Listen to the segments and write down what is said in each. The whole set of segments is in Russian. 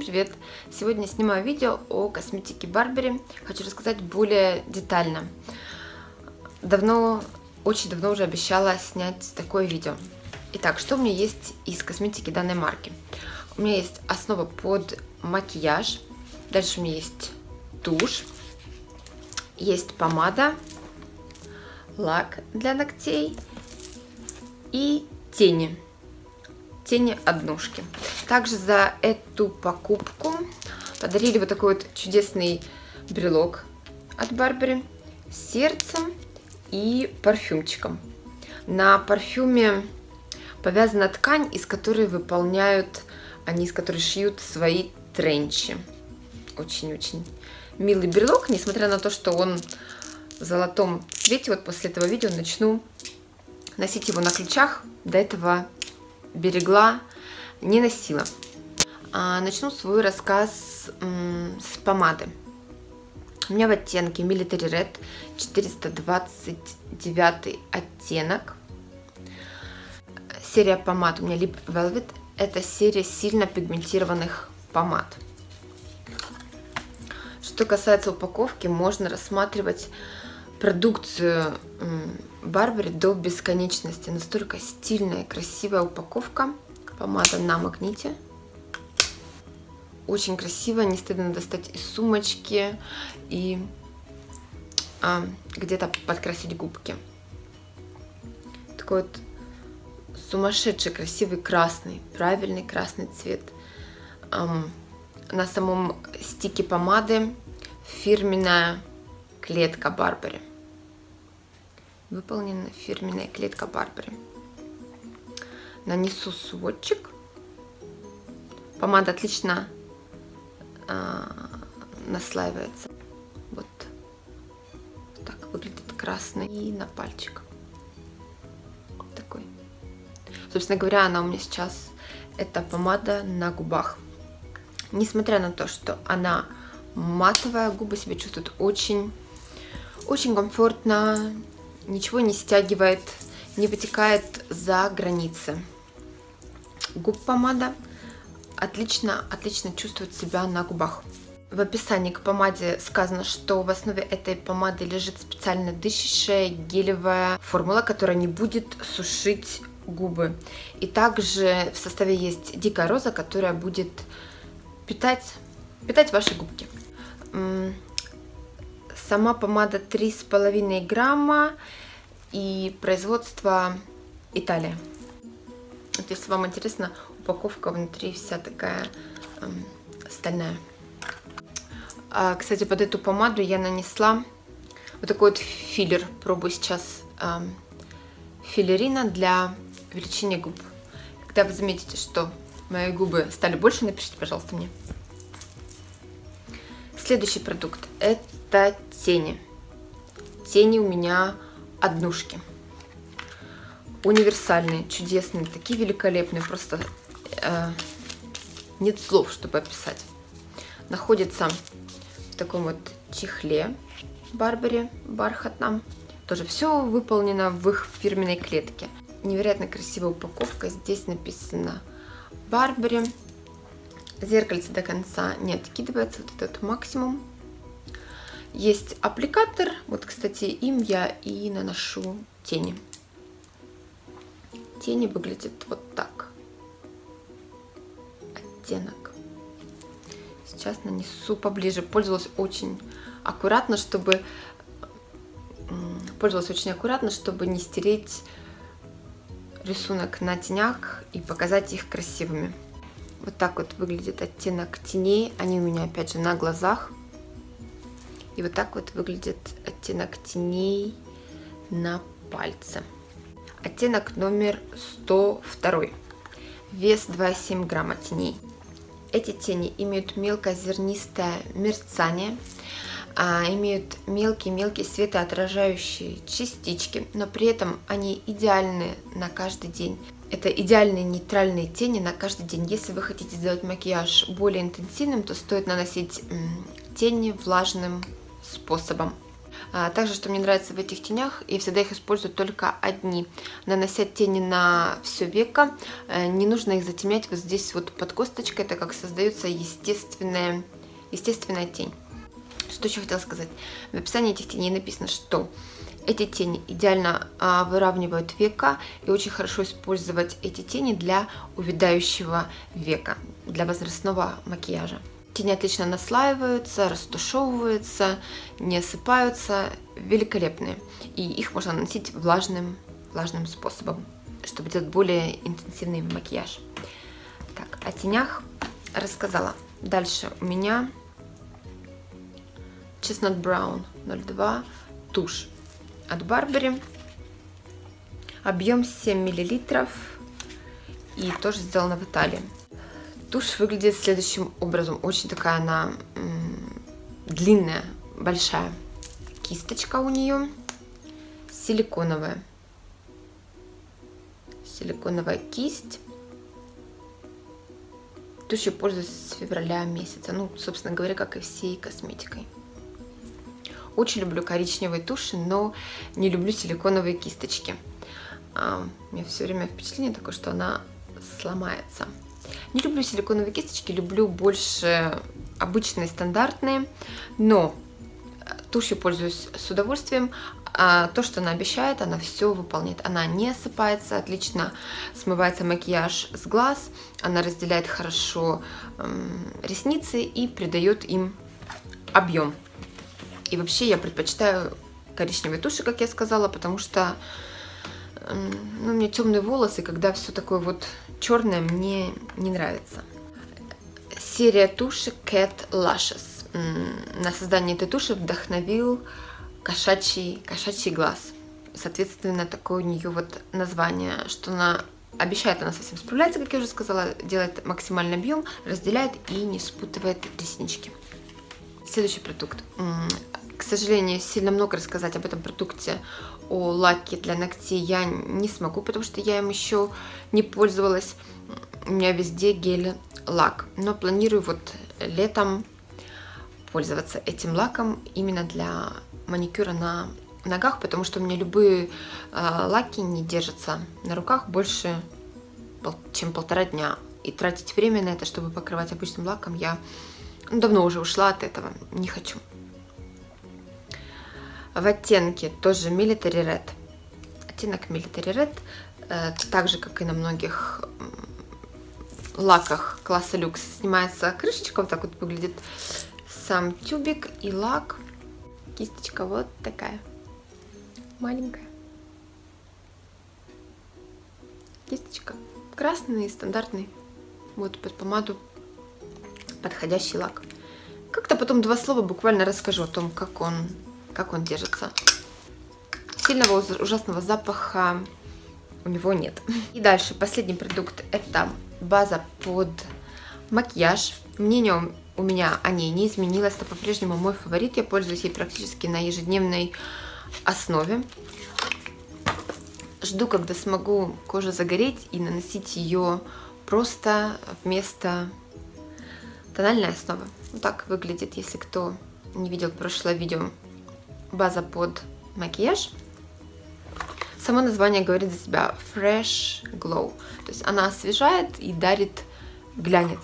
привет! Сегодня снимаю видео о косметике Барбери. Хочу рассказать более детально. Очень давно уже обещала снять такое видео. Итак, что у меня есть из косметики данной марки? У меня есть основа под макияж. Дальше у меня есть тушь. Есть помада, лак для ногтей и тени. Тени-однушки. Также за эту покупку подарили вот такой вот чудесный брелок от Барбери с сердцем и парфюмчиком. На парфюме повязана ткань, из которой из которой шьют свои тренчи. Очень-очень милый брелок, несмотря на то, что он в золотом цвете. Вот после этого видео начну носить его на ключах. До этого берегла, не носила. Начну свой рассказ с помады. У меня в оттенке Military Red 429 оттенок. Серия помад у меня Lip Velvet. Это серия сильно пигментированных помад. Что касается упаковки, можно рассматривать продукцию Барбери до бесконечности. Настолько стильная, красивая упаковка. Помада на магните. Очень красиво, не стыдно достать из сумочки и где-то подкрасить губки. Такой вот сумасшедший красивый красный, правильный красный цвет. На самом стике помады фирменная клетка Барбери. Выполнена фирменная клетка Барбери. Нанесу сводчик. Помада отлично наслаивается. Вот так выглядит красный. И на пальчик. Такой. Собственно говоря, она у меня сейчас, это помада на губах. Несмотря на то, что она матовая, губы себя чувствуют очень комфортно, ничего не стягивает, не вытекает за границы. Губ помада отлично чувствует себя на губах. В описании к помаде сказано, что в основе этой помады лежит специально дышащая гелевая формула, которая не будет сушить губы. И также в составе есть дикая роза, которая будет питать ваши губки. Сама помада 3,5 грамма и производство Италия. Вот если вам интересно, упаковка внутри вся такая стальная. Кстати, под эту помаду я нанесла вот такой вот филлер. Пробую сейчас филлерина для увеличения губ. Когда вы заметите, что мои губы стали больше, напишите, пожалуйста, мне. Следующий продукт — это тени. Тени у меня однушки. Универсальные, чудесные, такие великолепные, просто нет слов, чтобы описать. Находится в таком вот чехле Барбери бархатном. Тоже все выполнено в их фирменной клетке. Невероятно красивая упаковка. Здесь написано Барбери. Зеркальце до конца не откидывается, вот этот максимум. Есть аппликатор, вот, кстати, им я и наношу тени. Тени выглядят вот так. Оттенок. Сейчас нанесу поближе. Пользовалась очень аккуратно, чтобы не стереть рисунок на тенях и показать их красивыми. Вот так вот выглядит оттенок теней. Они у меня опять же на глазах. И вот так вот выглядит оттенок теней на пальце. Оттенок номер 102. Вес 2,7 грамма теней. Эти тени имеют мелкозернистое мерцание, имеют мелкие светоотражающие частички, но при этом они идеальны на каждый день. Это идеальные нейтральные тени на каждый день. Если вы хотите сделать макияж более интенсивным, то стоит наносить тени влажным способом. Также, что мне нравится в этих тенях, я всегда их использую только одни. Нанося тени на все веко, не нужно их затемнять вот здесь вот под косточкой, так как создается естественная тень. Что еще хотела сказать? В описании этих теней написано, что эти тени идеально выравнивают века, и очень хорошо использовать эти тени для увядающего века, для возрастного макияжа. Тени отлично наслаиваются, растушевываются, не осыпаются, великолепные. И их можно наносить влажным способом, чтобы делать более интенсивный макияж. Так, о тенях рассказала. Дальше у меня Chestnut Brown 02 тушь от Burberry. Объем 7 мл и тоже сделана в Италии. Тушь выглядит следующим образом. Очень такая она длинная, большая. Кисточка у нее силиконовая. Силиконовая кисть. Тушью пользуюсь с февраля месяца. Ну, собственно говоря, как и всей косметикой. Очень люблю коричневые туши, но не люблю силиконовые кисточки. У меня все время впечатление такое, что она сломается. Не люблю силиконовые кисточки, люблю больше обычные, стандартные, но тушью пользуюсь с удовольствием. То, что она обещает, она все выполняет. Она не осыпается, отлично смывается макияж с глаз, она разделяет хорошо ресницы и придает им объем. И вообще я предпочитаю коричневые туши, как я сказала, потому что у меня темные волосы, когда все такое вот черное, мне не нравится. Серия туши Cat Lashes. На создание этой туши вдохновил кошачий глаз. Соответственно, такое у нее вот название, что она обещает, она совсем справляется, как я уже сказала, делает максимальный объем, разделяет и не спутывает реснички. Следующий продукт. К сожалению, сильно много рассказать об этом продукте, о лаке для ногтей я не смогу, потому что я им еще не пользовалась. У меня везде гель-лак. Но планирую вот летом пользоваться этим лаком именно для маникюра на ногах, потому что у меня любые лаки не держатся на руках больше, чем 1,5 дня. И тратить время на это, чтобы покрывать обычным лаком, я давно уже ушла от этого, не хочу. В оттенке тоже Military Red. Оттенок Military Red, так же как и на многих лаках класса люкс, снимается крышечка, вот так вот выглядит сам тюбик и лак. Кисточка вот такая маленькая. Кисточка красный, стандартный. Вот под помаду подходящий лак. Как-то потом 2 слова буквально расскажу о том, как он держится. Сильного ужасного запаха у него нет. И дальше последний продукт — это база под макияж. Мнение у меня о ней не изменилось, это по-прежнему мой фаворит. Я пользуюсь ей практически на ежедневной основе. Жду, когда смогу кожа загореть и наносить ее просто вместо тональной основы. Вот так выглядит, если кто не видел прошлое видео. База под макияж. Само название говорит за себя: Fresh Glow. То есть она освежает и дарит глянец.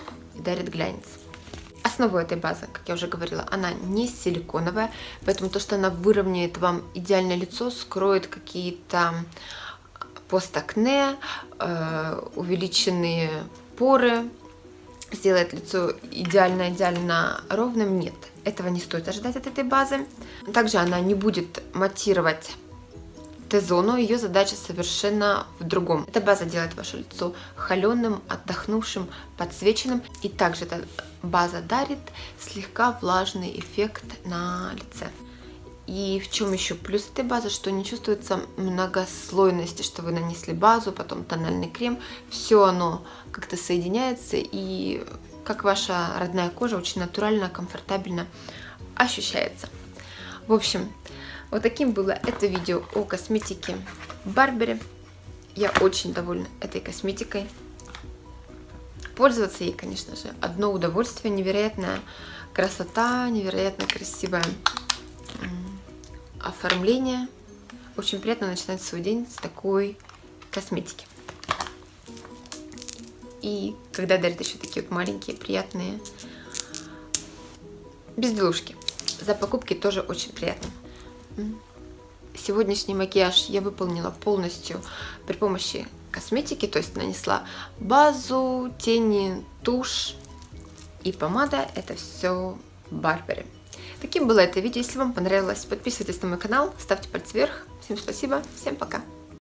Основа этой базы, как я уже говорила, она не силиконовая, поэтому то, что она выровняет вам идеальное лицо, скроет какие-то постакне, увеличенные поры, сделает лицо идеально ровным, нет. Этого не стоит ожидать от этой базы. Также она не будет матировать Т-зону, ее задача совершенно в другом. Эта база делает ваше лицо холеным, отдохнувшим, подсвеченным. И также эта база дарит слегка влажный эффект на лице. И в чем еще плюс этой базы, что не чувствуется многослойности, что вы нанесли базу, потом тональный крем. Все оно как-то соединяется, и как ваша родная кожа очень натурально, комфортабельно ощущается. В общем, вот таким было это видео о косметике Burberry. Я очень довольна этой косметикой. Пользоваться ей, конечно же, одно удовольствие. Невероятная красота, невероятно красивая оформление. Очень приятно начинать свой день с такой косметики. И когда дарят еще такие вот маленькие, приятные безделушки. За покупки тоже очень приятно. Сегодняшний макияж я выполнила полностью при помощи косметики, то есть нанесла базу, тени, тушь и помада. Это все Барбери. Таким было это видео. Если вам понравилось, подписывайтесь на мой канал, ставьте палец вверх. Всем спасибо, всем пока.